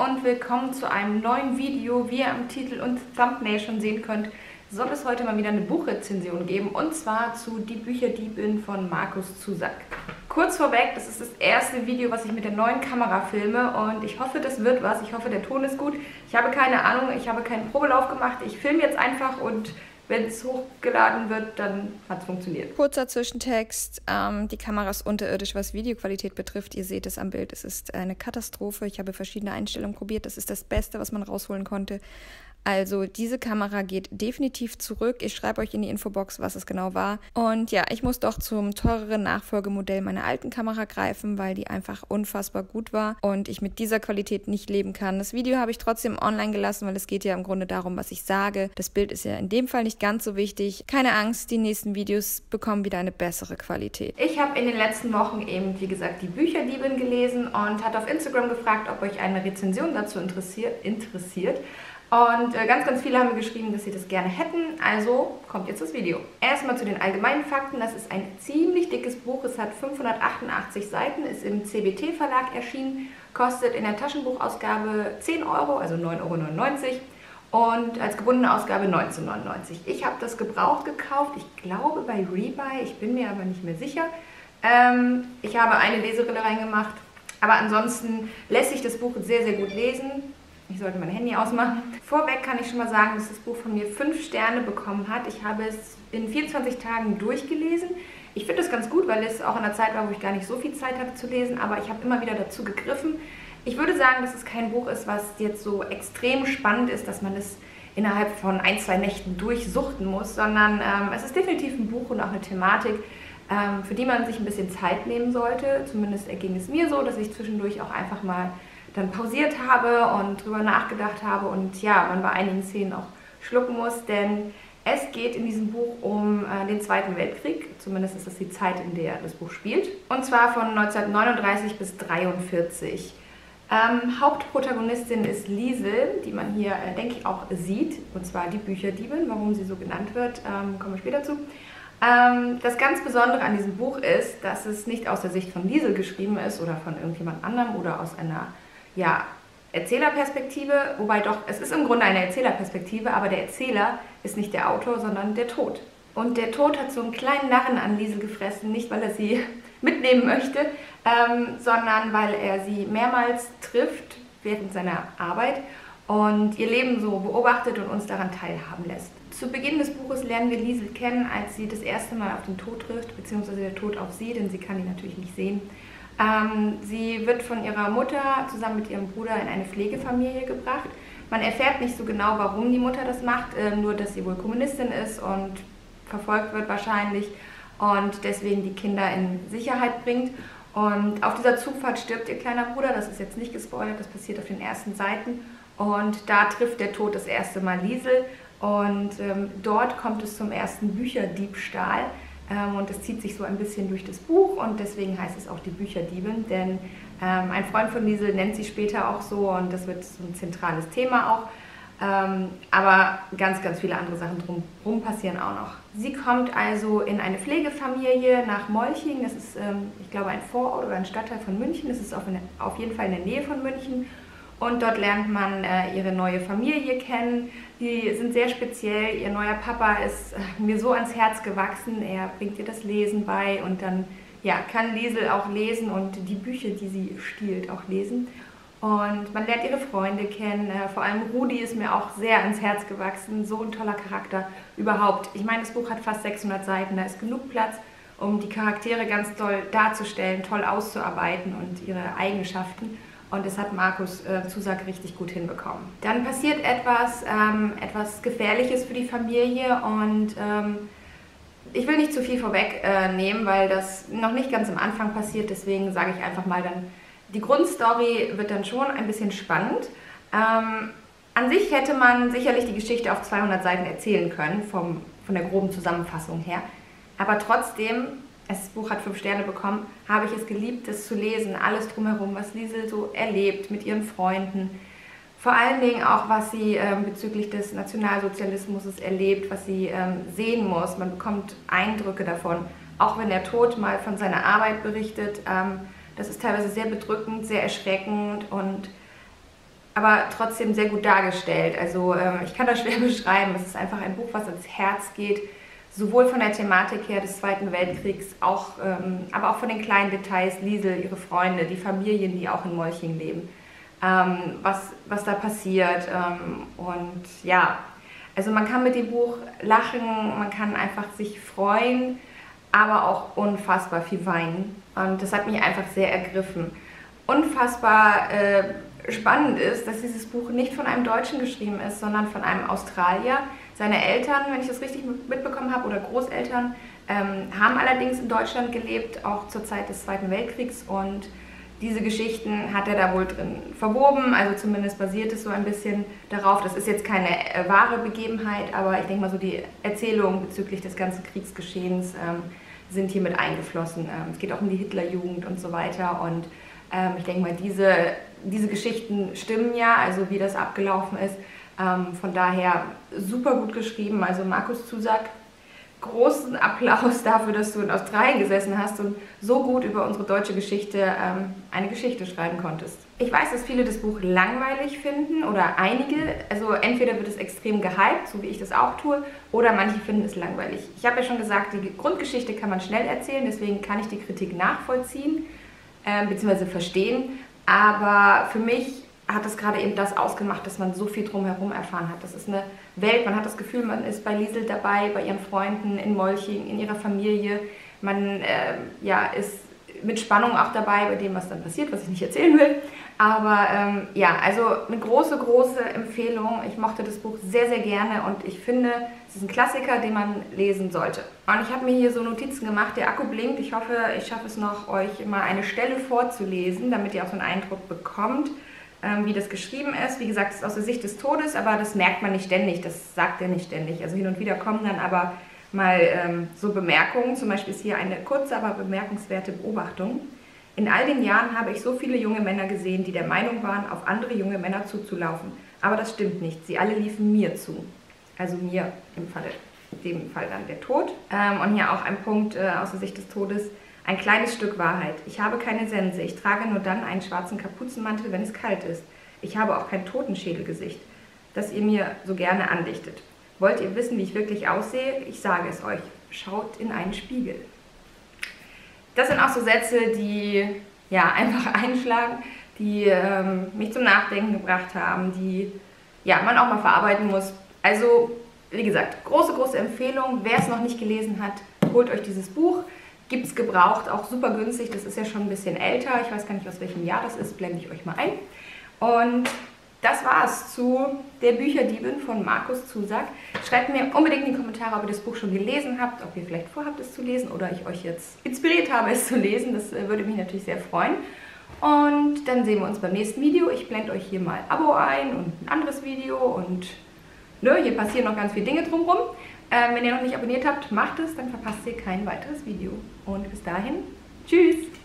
und willkommen zu einem neuen Video. Wie ihr am Titel und Thumbnail schon sehen könnt, soll es heute mal wieder eine Buchrezension geben, und zwar zu Die Bücherdiebin von Markus Zusak. Kurz vorweg, das ist das erste Video, was ich mit der neuen Kamera filme, und ich hoffe, das wird was. Ich hoffe, der Ton ist gut. Ich habe keine Ahnung, ich habe keinen Probelauf gemacht. Ich filme jetzt einfach, und wenn es hochgeladen wird, dann hat es funktioniert. Kurzer Zwischentext. Die Kamera ist unterirdisch, was Videoqualität betrifft. Ihr seht es am Bild. Es ist eine Katastrophe. Ich habe verschiedene Einstellungen probiert. Das ist das Beste, was man rausholen konnte. Also diese Kamera geht definitiv zurück. Ich schreibe euch in die Infobox, was es genau war. Und ja, ich muss doch zum teureren Nachfolgemodell meiner alten Kamera greifen, weil die einfach unfassbar gut war und ich mit dieser Qualität nicht leben kann. Das Video habe ich trotzdem online gelassen, weil es geht ja im Grunde darum, was ich sage. Das Bild ist ja in dem Fall nicht ganz so wichtig. Keine Angst, die nächsten Videos bekommen wieder eine bessere Qualität. Ich habe in den letzten Wochen eben, wie gesagt, Die Bücherdiebin gelesen und hatte auf Instagram gefragt, ob euch eine Rezension dazu interessiert. Und ganz viele haben mir geschrieben, dass sie das gerne hätten. Also kommt jetzt das Video. Erstmal zu den allgemeinen Fakten. Das ist ein ziemlich dickes Buch. Es hat 588 Seiten, ist im CBT Verlag erschienen, kostet in der Taschenbuchausgabe 10 Euro, also 9,99 Euro. Und als gebundene Ausgabe 19,99 €. Ich habe das gebraucht gekauft, ich glaube bei Rebuy, ich bin mir aber nicht mehr sicher. Ich habe eine Leserille reingemacht, aber ansonsten lässt sich das Buch sehr, sehr gut lesen. Ich sollte mein Handy ausmachen. Vorweg kann ich schon mal sagen, dass das Buch von mir 5 Sterne bekommen hat. Ich habe es in 24 Tagen durchgelesen. Ich finde das ganz gut, weil es auch in einer Zeit war, wo ich gar nicht so viel Zeit hatte zu lesen, aber ich habe immer wieder dazu gegriffen. Ich würde sagen, dass es kein Buch ist, was jetzt so extrem spannend ist, dass man es innerhalb von 1-2 Nächten durchsuchten muss, sondern es ist definitiv ein Buch und auch eine Thematik, für die man sich ein bisschen Zeit nehmen sollte. Zumindest erging es mir so, dass ich zwischendurch auch einfach mal dann pausiert habe und drüber nachgedacht habe und ja, man bei einigen Szenen auch schlucken muss, denn es geht in diesem Buch um den Zweiten Weltkrieg, zumindest ist das die Zeit, in der das Buch spielt, und zwar von 1939 bis 1943. Hauptprotagonistin ist Liesel, die man hier, denke ich, auch sieht, und zwar die Bücherdiebin. Warum sie so genannt wird, kommen wir später zu. Das ganz Besondere an diesem Buch ist, dass es nicht aus der Sicht von Liesel geschrieben ist oder von irgendjemand anderem oder aus einer Erzählerperspektive, wobei doch, es ist im Grunde eine Erzählerperspektive, aber der Erzähler ist nicht der Autor, sondern der Tod. Und der Tod hat so einen kleinen Narren an Liesel gefressen, nicht weil er sie mitnehmen möchte, sondern weil er sie mehrmals trifft während seiner Arbeit und ihr Leben so beobachtet und uns daran teilhaben lässt. Zu Beginn des Buches lernen wir Liesel kennen, als sie das erste Mal auf den Tod trifft, beziehungsweise der Tod auf sie, denn sie kann ihn natürlich nicht sehen. Sie wird von ihrer Mutter zusammen mit ihrem Bruder in eine Pflegefamilie gebracht. Man erfährt nicht so genau, warum die Mutter das macht, nur dass sie wohl Kommunistin ist und verfolgt wird wahrscheinlich und deswegen die Kinder in Sicherheit bringt. Und auf dieser Zugfahrt stirbt ihr kleiner Bruder, das ist jetzt nicht gespoilert, das passiert auf den ersten Seiten. Und da trifft der Tod das erste Mal Liesel und dort kommt es zum ersten Bücherdiebstahl. Und es zieht sich so ein bisschen durch das Buch und deswegen heißt es auch Die Bücherdiebin, denn ein Freund von Liesel nennt sie später auch so und das wird so ein zentrales Thema auch. Aber ganz viele andere Sachen drumherum passieren auch noch. Sie kommt also in eine Pflegefamilie nach Molching, das ist, ich glaube, ein Vorort oder ein Stadtteil von München, das ist auf jeden Fall in der Nähe von München. Und dort lernt man ihre neue Familie kennen. Die sind sehr speziell. Ihr neuer Papa ist mir so ans Herz gewachsen. Er bringt ihr das Lesen bei und dann kann Liesel auch lesen und die Bücher, die sie stiehlt, auch lesen. Und man lernt ihre Freunde kennen. Vor allem Rudi ist mir auch sehr ans Herz gewachsen. So ein toller Charakter überhaupt. Ich meine, das Buch hat fast 600 Seiten. Da ist genug Platz, um die Charaktere ganz toll darzustellen, toll auszuarbeiten und ihre Eigenschaften. Und das hat Markus Zusak richtig gut hinbekommen. Dann passiert etwas Gefährliches für die Familie und ich will nicht zu viel vorwegnehmen, weil das noch nicht ganz am Anfang passiert. Deswegen sage ich einfach mal dann, die Grundstory wird dann schon ein bisschen spannend. An sich hätte man sicherlich die Geschichte auf 200 Seiten erzählen können, von der groben Zusammenfassung her. Aber trotzdem, das Buch hat 5 Sterne bekommen, habe ich es geliebt, es zu lesen, alles drumherum, was Liesel so erlebt mit ihren Freunden. Vor allen Dingen auch, was sie bezüglich des Nationalsozialismus erlebt, was sie sehen muss. Man bekommt Eindrücke davon, auch wenn der Tod mal von seiner Arbeit berichtet. Das ist teilweise sehr bedrückend, sehr erschreckend und aber trotzdem sehr gut dargestellt. Also ich kann das schwer beschreiben. Es ist einfach ein Buch, was ans Herz geht, sowohl von der Thematik her des Zweiten Weltkriegs, aber auch von den kleinen Details, Liesel, ihre Freunde, die Familien, die auch in Molching leben, was da passiert. Und ja, also man kann mit dem Buch lachen, man kann einfach sich freuen, aber auch unfassbar viel weinen. Und das hat mich einfach sehr ergriffen. Unfassbar spannend ist, dass dieses Buch nicht von einem Deutschen geschrieben ist, sondern von einem Australier. Seine Eltern, wenn ich das richtig mitbekommen habe, oder Großeltern, haben allerdings in Deutschland gelebt, auch zur Zeit des Zweiten Weltkriegs. Und diese Geschichten hat er da wohl drin verwoben, also zumindest basiert es so ein bisschen darauf. Das ist jetzt keine wahre Begebenheit, aber ich denke mal so die Erzählungen bezüglich des ganzen Kriegsgeschehens sind hier mit eingeflossen. Es geht auch um die Hitlerjugend und so weiter und ich denke mal, diese Geschichten stimmen ja, also wie das abgelaufen ist. Von daher super gut geschrieben. Also Markus Zusak, großen Applaus dafür, dass du in Australien gesessen hast und so gut über unsere deutsche Geschichte eine Geschichte schreiben konntest. Ich weiß, dass viele das Buch langweilig finden oder einige. Also entweder wird es extrem gehypt, so wie ich das auch tue, oder manche finden es langweilig. Ich habe ja schon gesagt, die Grundgeschichte kann man schnell erzählen, deswegen kann ich die Kritik nachvollziehen bzw. verstehen. Aber für mich hat es gerade eben das ausgemacht, dass man so viel drumherum erfahren hat. Das ist eine Welt, man hat das Gefühl, man ist bei Liesel dabei, bei ihren Freunden, in Molching, in ihrer Familie. Man ist mit Spannung auch dabei bei dem, was dann passiert, was ich nicht erzählen will. Aber also eine große, große Empfehlung. Ich mochte das Buch sehr, sehr gerne und ich finde, es ist ein Klassiker, den man lesen sollte. Und ich habe mir hier so Notizen gemacht, der Akku blinkt. Ich hoffe, ich schaffe es noch, euch mal eine Stelle vorzulesen, damit ihr auch so einen Eindruck bekommt, wie das geschrieben ist. Wie gesagt, es ist aus der Sicht des Todes, aber das merkt man nicht ständig, das sagt er nicht ständig. Also hin und wieder kommen dann aber mal so Bemerkungen. Zum Beispiel ist hier eine kurze, aber bemerkenswerte Beobachtung. In all den Jahren habe ich so viele junge Männer gesehen, die der Meinung waren, auf andere junge Männer zuzulaufen. Aber das stimmt nicht. Sie alle liefen mir zu. Also mir im Falle, in dem Fall dann der Tod. Und hier auch ein Punkt aus der Sicht des Todes. Ein kleines Stück Wahrheit. Ich habe keine Sense. Ich trage nur dann einen schwarzen Kapuzenmantel, wenn es kalt ist. Ich habe auch kein Totenschädelgesicht, das ihr mir so gerne andichtet. Wollt ihr wissen, wie ich wirklich aussehe? Ich sage es euch. Schaut in einen Spiegel. Das sind auch so Sätze, die einfach einschlagen, die mich zum Nachdenken gebracht haben, die man auch mal verarbeiten muss. Also, wie gesagt, große, große Empfehlung. Wer es noch nicht gelesen hat, holt euch dieses Buch. Gibt es gebraucht, auch super günstig. Das ist ja schon ein bisschen älter. Ich weiß gar nicht, aus welchem Jahr das ist. Blende ich euch mal ein. Und das war's zu Der Bücherdiebin von Markus Zusak. Schreibt mir unbedingt in die Kommentare, ob ihr das Buch schon gelesen habt, ob ihr vielleicht vorhabt, es zu lesen oder ich euch jetzt inspiriert habe, es zu lesen. Das würde mich natürlich sehr freuen. Und dann sehen wir uns beim nächsten Video. Ich blende euch hier mal ein Abo ein und ein anderes Video und hier passieren noch ganz viele Dinge drumherum. Wenn ihr noch nicht abonniert habt, macht es, dann verpasst ihr kein weiteres Video. Und bis dahin, tschüss!